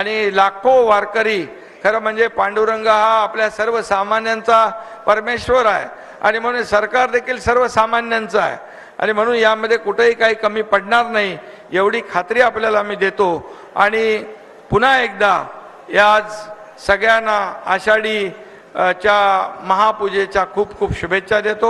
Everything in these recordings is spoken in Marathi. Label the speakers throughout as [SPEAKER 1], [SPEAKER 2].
[SPEAKER 1] आणि लाखो वारकरी, खरं म्हणजे पांडुरंग हा आपल्या सर्वसामान्यांचा परमेश्वर आहे आणि म्हणून सरकार देखील सर्वसामान्यांचं आहे आणि म्हणून यामध्ये कुठेही काही कमी पडणार नाही एवढी खात्री आपल्याला मी देतो। आणि पुन्हा एकदा याच सगळ्यांना आषाढी च्या महापूजेच्या खूप खूप शुभेच्छा देतो।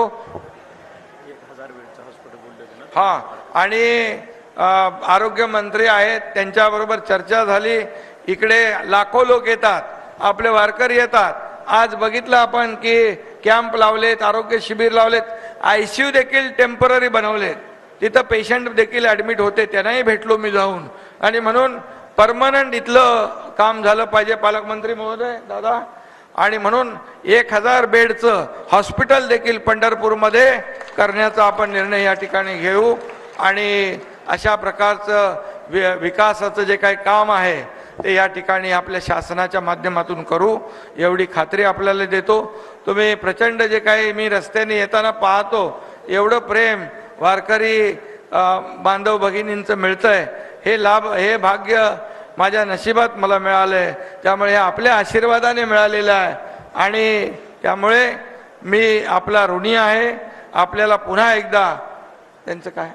[SPEAKER 1] हां, आणि आरोग्य मंत्री आहेत, त्यांच्याबरोबर चर्चा झाली। इकडे लाखो लोक येतात, आपले वारकरी येतात। आज बघितलं आपण की कॅम्प लावलेत, आरोग्य शिबिर लावलेत, ICU देखील टेम्पररी बनवलेत, तिथं पेशंट देखील ॲडमिट होते, त्यांनाही भेटलो मी जाऊन। आणि म्हणून परमनंट इथलं काम झालं पाहिजे पालकमंत्री महोदय दादा, आणि म्हणून 1000 बेडचं हॉस्पिटल देखील पंढरपूरमध्ये करण्याचा आपण निर्णय या ठिकाणी घेऊ आणि अशा प्रकारचं विकासाचं जे काही काम आहे ते या ठिकाणी आपल्या शासनाच्या माध्यमातून करू एवढी खात्री आपल्याला देतो। तुम्ही प्रचंड जे काही मी रस्त्याने येताना पाहतो, एवढं प्रेम वारकरी बांधव भगिनींचं मिळतंय, हे लाभ, हे भाग्य माझ्या नशिबात मला मिळालंय, त्यामुळे हे आपल्या आशीर्वादाने मिळालेलं आहे आणि त्यामुळे मी आपला ऋणी आहे। आपल्याला पुन्हा एकदा त्यांचं काय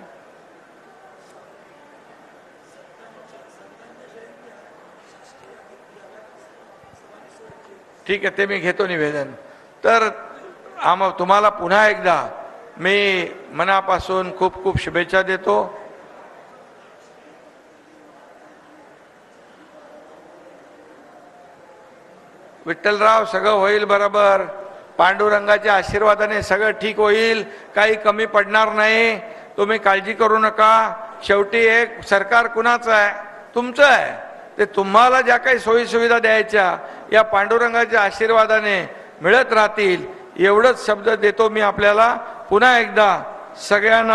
[SPEAKER 1] ठीक आहे ते मी घेतो निवेदन। तर तुम्हाला पुन्हा एकदा मी मनापासून खूप खूप शुभेच्छा देतो। विठ्ठलराव, सगळं होईल बरोबर, पांडुरंगाच्या आशीर्वादाने सगळं ठीक होईल, काही कमी पडणार नाही, तुम्ही काळजी करू नका। शेवटी एक सरकार कुणाचं आहे? तुमचं आहे। ते तुम्हाला ज्या काही सोयी सुविधा द्यायच्या या पांडुरंगाच्या आशीर्वादाने मिळत राहतील एवढंच शब्द देतो मी आपल्याला। पुन्हा एकदा सगळ्यांना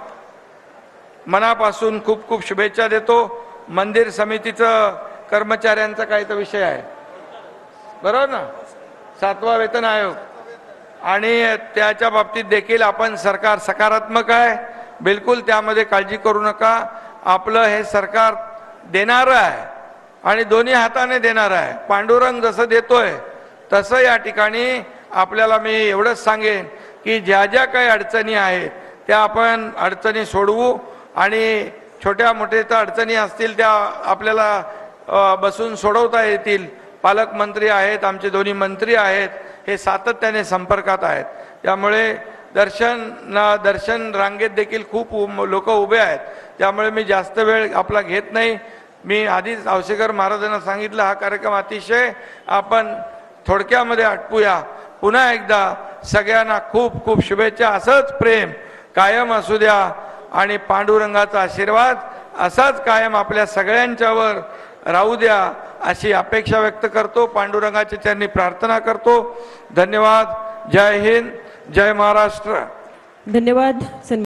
[SPEAKER 1] मनापासून खूप खूप शुभेच्छा देतो। मंदिर समितीचं कर्मचाऱ्यांचा काही तर विषय आहे बरोबर ना, 7वा वेतन आयोग, आणि त्याच्या बाबतीत देखील आपण सरकार सकारात्मक आहे, बिलकुल त्यामध्ये काळजी करू नका। आपलं हे सरकार देणारं आहे आणि दोन्ही हाताने देणार आहे। पांडुरंग जसं देतोय तसं या ठिकाणी आपल्याला मी एवढंच सांगेन की ज्या ज्या काही अडचणी आहेत त्या आपण अडचणी सोडवू आणि छोट्या मोठ्या अडचणी असतील त्या आपल्याला बसून सोडवता येतील। पालकमंत्री आहेत, आमचे दोन्ही मंत्री आहेत, हे सातत्याने संपर्कात आहेत, त्यामुळे दर्शन रांगेत देखील खूप लोक उभे आहेत, त्यामुळे मी जास्त वेळ आपला घेत नाही। मी आधीच औसेकर महाराजांना सांगितलं हा कार्यक्रम अतिशय आपण थोडक्यामध्ये आटपूया। पुन्हा एकदा सगळ्यांना खूप खूप शुभेच्छा। असंच प्रेम कायम असू द्या आणि पांडुरंगाचा आशीर्वाद असाच कायम आपल्या सगळ्यांच्यावर राहू द्या अशी अपेक्षा व्यक्त करतो। पांडुरंगाच्या चरणी प्रार्थना करतो। धन्यवाद। जय हिंद, जय महाराष्ट्र।
[SPEAKER 2] धन्यवाद।